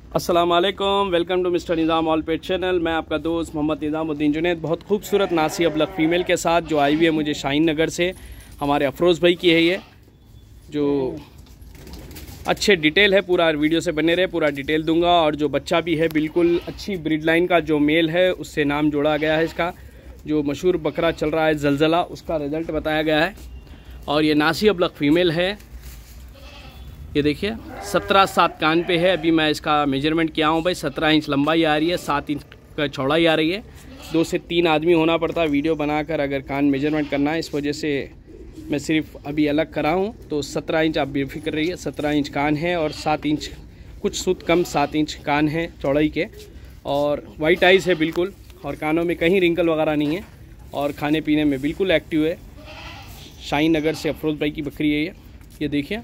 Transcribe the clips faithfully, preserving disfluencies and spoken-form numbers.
अस्सलाम वालेकुम, welcome to mister Nizam all pet channel. मैं आपका दोस्त मोहम्मद निज़ामुद्दीन जुनैद बहुत खूबसूरत नासी अबलग फ़ीमेल के साथ जो आई हुई है मुझे शाहीन नगर से। हमारे अफरोज़ भाई की है ये, जो अच्छे डिटेल है, पूरा वीडियो से बने रहे, पूरा डिटेल दूंगा। और जो बच्चा भी है बिल्कुल अच्छी ब्रीड लाइन का जो मेल है उससे नाम जोड़ा गया है इसका। जो मशहूर बकरा चल रहा है जलजला, उसका रिज़ल्ट बताया गया है। और ये नासी अबलग फ़ीमेल है, ये देखिए सत्रह सात कान पे है। अभी मैं इसका मेजरमेंट किया हूँ भाई, सत्रह इंच लंबाई आ रही है, सात इंच का चौड़ाई आ रही है। दो से तीन आदमी होना पड़ता है वीडियो बनाकर अगर कान मेजरमेंट करना है, इस वजह से मैं सिर्फ अभी अलग करा हूँ। तो सत्रह इंच आप बेफिक्र रहिए, सत्रह इंच कान है और सात इंच कुछ सूत कम सात इंच कान है चौड़ाई के। और वाइट आइज़ है बिल्कुल, और कानों में कहीं रिंकल वगैरह नहीं है, और खाने पीने में बिल्कुल एक्टिव है। शाहीन नगर से अफरोज़ भाई की बकरी है ये। ये देखिए,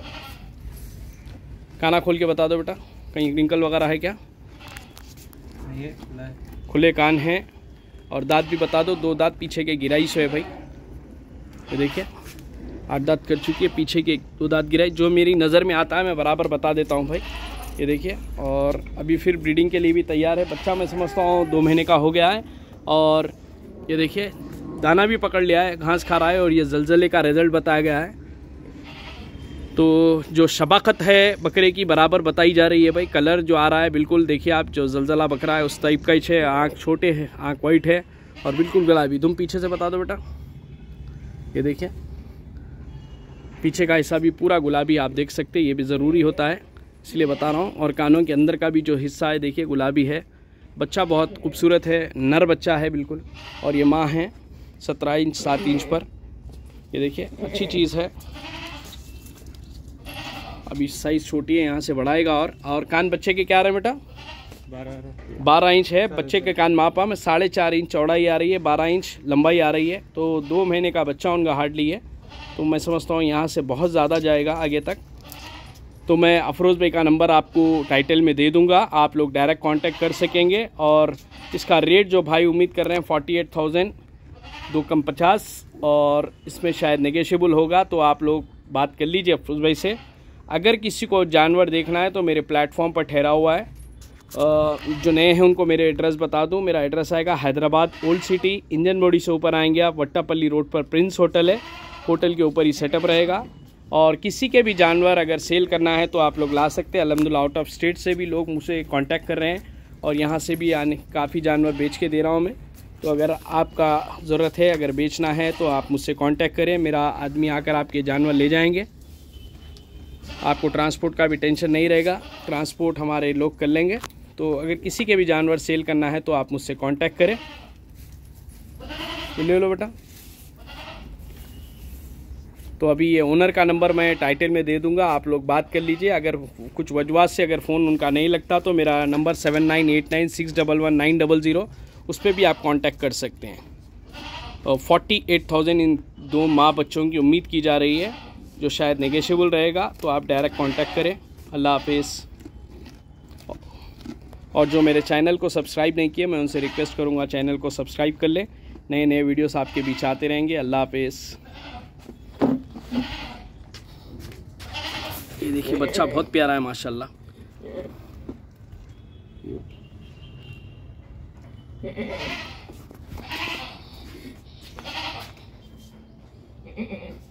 काना खोल के बता दो बेटा, कहीं रिंकल वगैरह है क्या? ये खुले कान हैं। और दांत भी बता दो, दो दांत पीछे के गिराई से है भाई। ये देखिए आठ दांत कर चुकी है, पीछे के दो दांत गिराई। जो मेरी नज़र में आता है मैं बराबर बता देता हूँ भाई। ये देखिए, और अभी फिर ब्रीडिंग के लिए भी तैयार है। बच्चा मैं समझता हूँ दो महीने का हो गया है। और ये देखिए दाना भी पकड़ लिया है, घास खा रहा है। और ये जलजले का रिज़ल्ट बताया गया है। तो जो शबाकत है बकरे की बराबर बताई जा रही है भाई। कलर जो आ रहा है बिल्कुल देखिए आप, जो जलजला बकरा है उस टाइप का ही है। आँख छोटे है, आँख वाइट है और बिल्कुल गुलाबी। तुम पीछे से बता दो बेटा, ये देखिए पीछे का हिस्सा भी पूरा गुलाबी आप देख सकते हैं। ये भी ज़रूरी होता है इसलिए बता रहा हूँ। और कानों के अंदर का भी जो हिस्सा है देखिए गुलाबी है। बच्चा बहुत खूबसूरत है, नर बच्चा है बिल्कुल। और ये माँ है सत्रह इंच सात इंच पर। ये देखिए अच्छी चीज़ है। अभी साइज़ छोटी है, यहाँ से बढ़ाएगा। और और कान बच्चे के क्या रहे बेटा? बारह बारह इंच है बच्चे के कान। मापा में साढ़े चार इंच चौड़ाई आ रही है, बारह इंच लंबाई आ रही है। तो दो महीने का बच्चा उनका हार्डली है। तो मैं समझता हूँ यहाँ से बहुत ज़्यादा जाएगा आगे तक। तो मैं अफरोज़ भाई का नंबर आपको टाइटल में दे दूँगा, आप लोग डायरेक्ट कांटेक्ट कर सकेंगे। और इसका रेट जो भाई उम्मीद कर रहे हैं फोर्टी एट थाउजेंड, दो कम पचास, और इसमें शायद नेगोशिएबल होगा। तो आप लोग बात कर लीजिए अफरोज़ भाई से। अगर किसी को जानवर देखना है तो मेरे प्लेटफॉर्म पर ठहरा हुआ है। जो नए हैं उनको मेरे एड्रेस बता दूं। मेरा एड्रेस आएगा हैदराबाद ओल्ड सिटी, इंजन बॉडी से ऊपर आएंगे आप, वट्टापल्ली रोड पर प्रिंस होटल है, होटल के ऊपर ही सेटअप रहेगा। और किसी के भी जानवर अगर सेल करना है तो आप लोग ला सकते हैं। अल्हम्दुलिल्लाह आउट ऑफ स्टेट से भी लोग मुझसे कांटेक्ट कर रहे हैं, और यहाँ से भी आने काफ़ी जानवर बेच के दे रहा हूँ मैं। तो अगर आपका ज़रूरत है, अगर बेचना है तो आप मुझसे कांटेक्ट करें, मेरा आदमी आकर आपके जानवर ले जाएंगे। आपको ट्रांसपोर्ट का भी टेंशन नहीं रहेगा, ट्रांसपोर्ट हमारे लोग कर लेंगे। तो अगर किसी के भी जानवर सेल करना है तो आप मुझसे कांटेक्ट करें। ले लो बेटा। तो अभी ये ओनर का नंबर मैं टाइटल में दे दूंगा, आप लोग बात कर लीजिए। अगर कुछ वजह से अगर फ़ोन उनका नहीं लगता तो मेरा number seven nine eight nine six double one nine double zero, उस पर भी आप कांटेक्ट कर सकते हैं। और फोर्टी एट थाउजेंड इन दो माँ बच्चों की उम्मीद की जा रही है, जो शायद नेगोशिएबल रहेगा। तो आप डायरेक्ट कांटेक्ट करें। अल्लाह हाफिज़। और जो मेरे चैनल को सब्सक्राइब नहीं किए, मैं उनसे रिक्वेस्ट करूंगा चैनल को सब्सक्राइब कर लें। नए नए वीडियोस आपके बीच आते रहेंगे। अल्लाह हाफिज़। ये देखिए बच्चा बहुत प्यारा है माशाल्लाह।